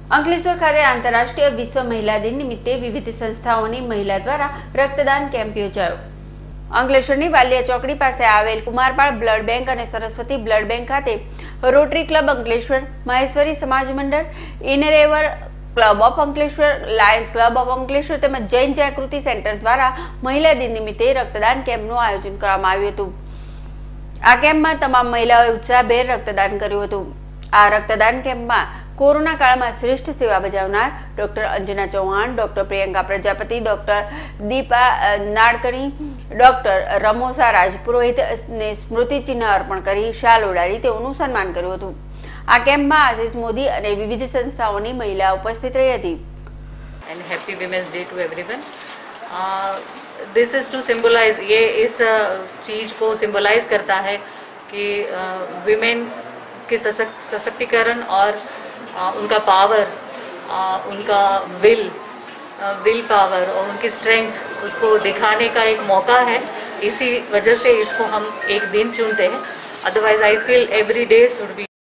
અંકલેશ્વર ખાતે આંતરરાષ્ટ્રીય વિશ્વ મહિલા દિન નિમિત્તે વિવિધ સંસ્થાઓની મહિલા દ્વારા રક્તદાન કેમ્પ યોજાયો। અંકલેશ્વરની વાલિયા ચોકડી પાસે આવેલ કુમારપાળ બ્લડ બેંક અને સરસ્વતી બ્લડ બેંક ખાતે રોટરી ક્લબ અંકલેશ્વર, મહેશ્વરી સમાજ મંડળ, Inner Wheel club of Ankleshwar, Lions Club of Ankleshwar તેમજ જૈન જાગૃતિ સેન્ટર દ્વારા મહિલા દિન નિમિત્તે રક્તદાન કેમ્પનું આયોજન કરવામાં આવ્યું હતું। આ કેમ્પમાં તમામ મહિલાઓએ ઉત્સાહભેર રક્તદાન કર્યું હતું। આ રક્તદાન કેમ્પમાં कोरोना काल में श्रेष्ठ सेवा बजावनार doctor Anjana Chauhan, doctor Priyanka Prajapati, doctor Deepa Nadkari, doctor Ramosa Rajpurohit ने स्मृति चिन्ह अर्पण कर शाल उड़ाड़ी तेओनुं सन्मान कर्युं हतुं। आ केम्प में आशीष मोदी और विविध संस्थाओं महिला उपस्थित रही थी। And happy women's day to everyone. This is to symbolise, ये इस चीज को सिंबलाइज करता है कि विमेन के सशक्तिकरण और उनका पावर, उनका विल पावर और उनकी स्ट्रेंथ उसको दिखाने का एक मौका है। इसी वजह से इसको हम एक दिन चुनते हैं। Otherwise I feel every day should B